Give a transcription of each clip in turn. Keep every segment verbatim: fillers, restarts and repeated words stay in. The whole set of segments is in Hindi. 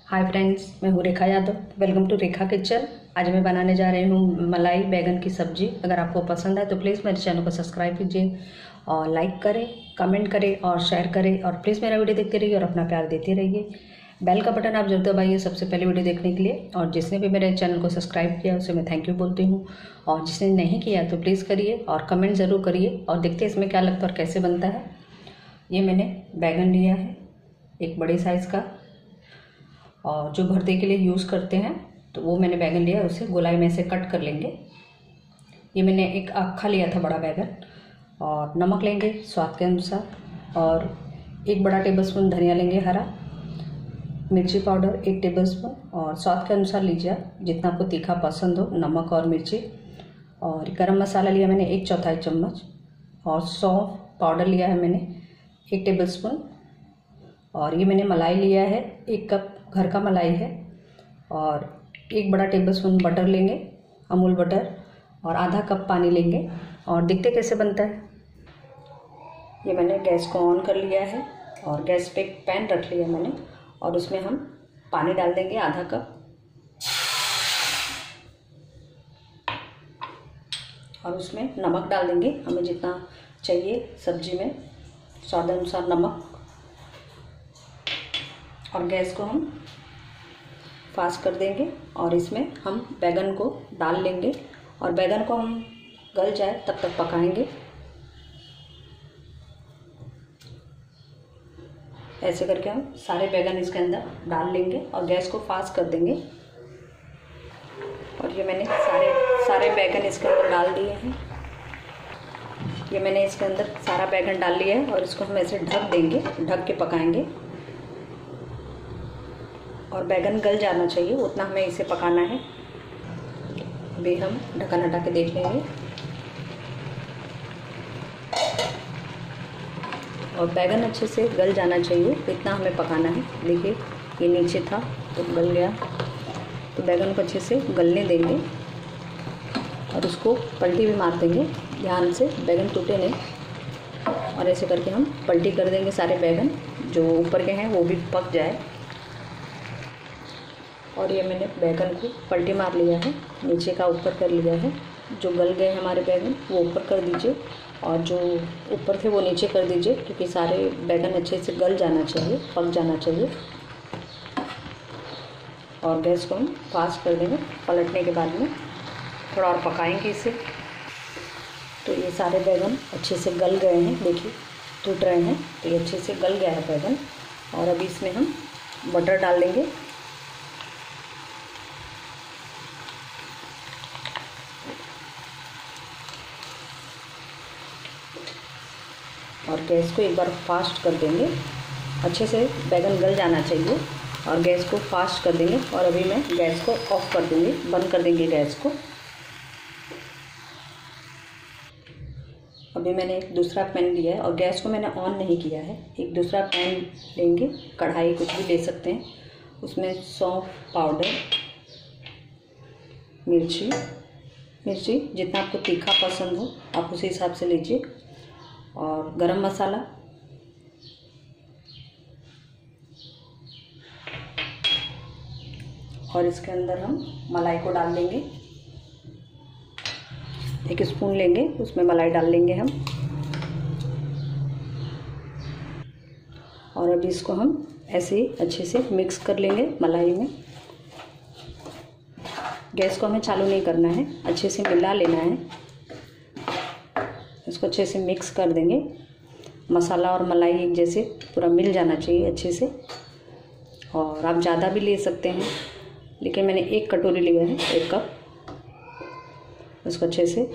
हाय फ्रेंड्स, मैं हूँ Rekha Yadav. Welcome to Rekha kitchen. आज मैं बनाने जा रही हूँ मलाई बैगन की सब्जी। अगर आपको पसंद है तो प्लीज़ मेरे चैनल को सब्सक्राइब कीजिए और लाइक करें, कमेंट करें और शेयर करें और प्लीज़ मेरा वीडियो देखते रहिए और अपना प्यार देते रहिए। बेल का बटन आप जरूर दबाइए सबसे पहले वीडियो देखने के लिए। और जिसने भी मेरे चैनल को सब्सक्राइब किया उसे मैं थैंक यू बोलती हूँ, और जिसने नहीं किया तो प्लीज़ करिए और कमेंट ज़रूर करिए और देखते हैं इसमें क्या लगता है और कैसे बनता है। ये मैंने बैगन लिया है एक बड़े साइज़ का, और जो भरते के लिए यूज़ करते हैं तो वो मैंने बैगन लिया है, उसे गोलाई में से कट कर लेंगे। ये मैंने एक अक्खा लिया था बड़ा बैगन। और नमक लेंगे स्वाद के अनुसार, और एक बड़ा टेबलस्पून धनिया लेंगे हरा, मिर्ची पाउडर एक टेबलस्पून, और स्वाद के अनुसार लीजिए आप जितना आपको तीखा पसंद हो, नमक और मिर्ची। और गरम मसाला लिया मैंने एक चौथाई चम्मच, और सौंफ पाउडर लिया है मैंने एक टेबलस्पून। और ये मैंने मलाई लिया है, एक कप घर का मलाई है। और एक बड़ा टेबलस्पून बटर लेंगे, अमूल बटर, और आधा कप पानी लेंगे। और देखते कैसे बनता है। ये मैंने गैस को ऑन कर लिया है और गैस पे एक पैन रख लिया मैंने, और उसमें हम पानी डाल देंगे आधा कप, और उसमें नमक डाल देंगे हमें जितना चाहिए सब्जी में, स्वाद अनुसार नमक। और गैस को हम फास्ट कर देंगे और इसमें हम बैगन को डाल लेंगे, और बैगन को हम गल जाए तब तक पकाएंगे। ऐसे करके हम सारे बैगन इसके अंदर डाल लेंगे और गैस को फास्ट कर देंगे। और ये मैंने सारे सारे बैगन इसके अंदर डाल दिए हैं। ये मैंने इसके अंदर सारा बैगन डाल लिया है, और इसको हम ऐसे ढक देंगे, ढक के पकाएंगे। और बैगन गल जाना चाहिए उतना हमें इसे पकाना है। अभी हम ढक्कन हटा के देख लेंगे, और बैगन अच्छे से गल जाना चाहिए इतना हमें पकाना है। देखिए ये नीचे था तो गल गया, तो बैगन को अच्छे से गलने देंगे और उसको पलटी भी मार देंगे ध्यान से, बैगन टूटे नहीं। और ऐसे करके हम पलटी कर देंगे, सारे बैगन जो ऊपर के हैं वो भी पक जाए। और ये मैंने बैगन को पलटी मार लिया है, नीचे का ऊपर कर लिया है। जो गल गए हमारे बैगन वो ऊपर कर दीजिए, और जो ऊपर थे वो नीचे कर दीजिए, क्योंकि सारे बैगन अच्छे से गल जाना चाहिए, पक जाना चाहिए। और गैस को हम फास्ट कर देंगे। पलटने के बाद में थोड़ा और पकाएंगे इसे। तो ये सारे बैगन अच्छे से गल गए हैं, देखिए टूट रहे हैं, तो ये अच्छे से गल गया है बैगन। और अभी इसमें हम बटर डाल देंगे, और गैस को एक बार फास्ट कर देंगे। अच्छे से बैगन गल जाना चाहिए, और गैस को फास्ट कर देंगे। और अभी मैं गैस को ऑफ कर दूँगी, बंद कर देंगे गैस को। अभी मैंने एक दूसरा पैन लिया है और गैस को मैंने ऑन नहीं किया है। एक दूसरा पैन लेंगे, कढ़ाई कुछ भी ले सकते हैं, उसमें सौंफ पाउडर, मिर्ची मिर्ची जितना आपको तीखा पसंद हो आप उसी हिसाब से लीजिए, और गरम मसाला, और इसके अंदर हम मलाई को डाल देंगे। एक स्पून लेंगे, उसमें मलाई डाल लेंगे हम। और अभी इसको हम ऐसे ही अच्छे से मिक्स कर लेंगे मलाई में। गैस को हमें चालू नहीं करना है, अच्छे से मिला लेना है। इसको अच्छे से मिक्स कर देंगे, मसाला और मलाई एक जैसे पूरा मिल जाना चाहिए अच्छे से। और आप ज़्यादा भी ले सकते हैं, लेकिन मैंने एक कटोरी लिया है, एक कप। इसको अच्छे से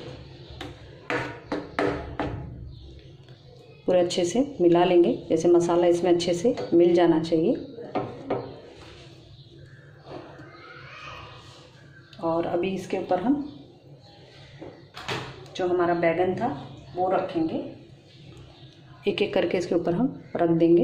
पूरे अच्छे से मिला लेंगे, जैसे मसाला इसमें अच्छे से मिल जाना चाहिए। और अभी इसके ऊपर हम जो हमारा बैगन था वो रखेंगे, एक एक करके इसके ऊपर हम रख देंगे।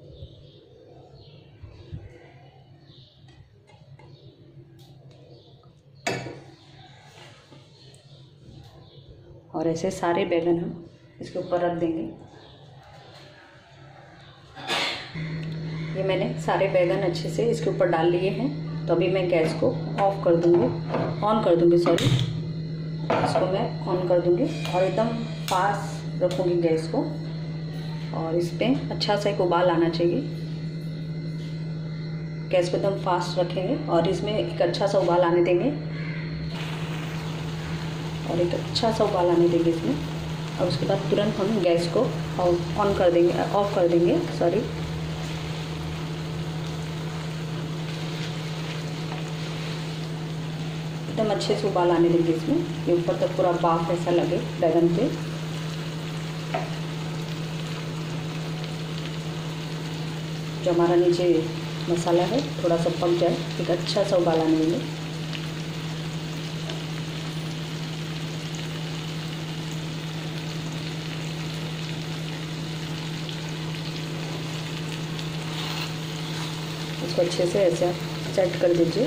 और ऐसे सारे बैगन हम इसके ऊपर रख देंगे। ये मैंने सारे बैगन अच्छे से इसके ऊपर डाल लिए हैं। तो अभी मैं गैस को ऑफ कर दूँगी, ऑन कर दूँगी सॉरी, इसको मैं ऑन कर दूँगी और एकदम फास्ट रखूँगी गैस को। और इस पर अच्छा सा एक उबाल आना चाहिए। गैस को एकदम फास्ट रखेंगे और इसमें एक अच्छा सा उबाल आने देंगे और एक अच्छा सा उबाल आने देंगे इसमें। और उसके बाद तुरंत हम गैस को ऑन कर देंगे, ऑफ कर देंगे सॉरी। एकदम अच्छे से उबाल आने देंगे इसमें, ये ऊपर तक पूरा बाफ ऐसा लगे बैगन पे। जो हमारा नीचे मसाला है थोड़ा सा पक जाए, एक अच्छा सा उबाल आने देंगे। इसको अच्छे से ऐसे सेट कर दीजिए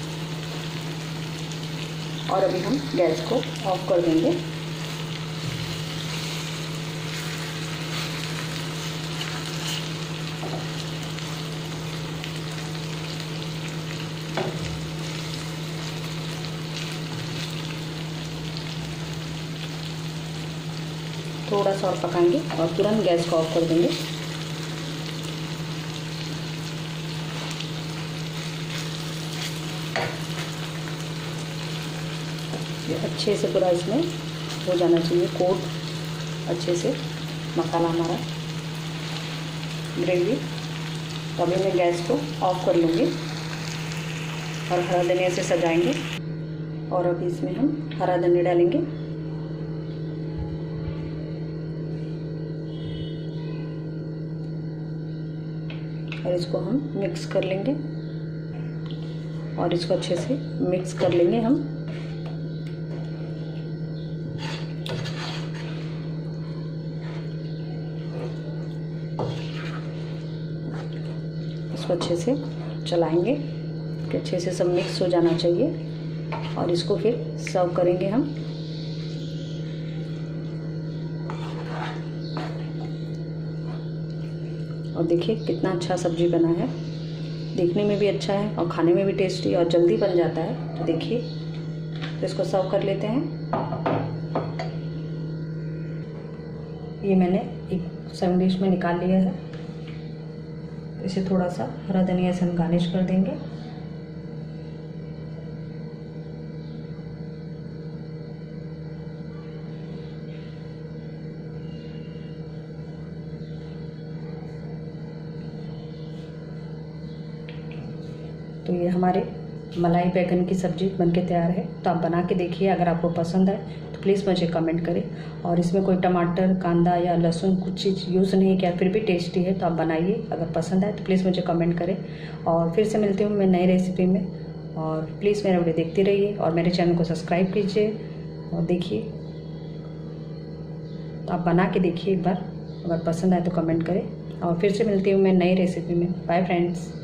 और अभी हम गैस को ऑफ कर देंगे। थोड़ा सा और पकाएंगे और तुरंत गैस को ऑफ कर देंगे। अच्छे से पूरा इसमें हो जाना चाहिए कोट अच्छे से मसाला हमारा ग्रेवी। तो अभी मैं गैस को ऑफ कर लूँगी और हरा धनिया से सजाएंगे। और अभी इसमें हम हरा धनिया डालेंगे और इसको हम मिक्स कर लेंगे और इसको अच्छे से मिक्स कर लेंगे हम। इसको अच्छे से चलाएंगे कि अच्छे से सब मिक्स हो जाना चाहिए और इसको फिर सर्व करेंगे हम। और देखिए कितना अच्छा सब्जी बना है, देखने में भी अच्छा है और खाने में भी टेस्टी और जल्दी बन जाता है। तो देखिए, तो इसको सर्व कर लेते हैं। ये मैंने एक सर्विंग डिश में निकाल लिया है। इसे थोड़ा सा हरा धनिया से हम गार्निश कर देंगे। तो ये हमारे मलाई बैगन की सब्ज़ी बनके तैयार है। तो आप बना के देखिए, अगर आपको पसंद आए तो प्लीज़ मुझे कमेंट करें। और इसमें कोई टमाटर, कांदा या लहसुन कुछ चीज़ यूज़ नहीं किया, फिर भी टेस्टी है। तो आप बनाइए, अगर पसंद आए तो प्लीज़ मुझे कमेंट करें। और फिर से मिलती हूँ मैं नई रेसिपी में। और प्लीज़ मेरा वीडियो देखते रहिए और मेरे चैनल को सब्सक्राइब कीजिए और देखिए। तो आप बना के देखिए एक बार, अगर पसंद आए तो कमेंट करें। और फिर से मिलती हूँ मैं नई रेसिपी में। Bye friends.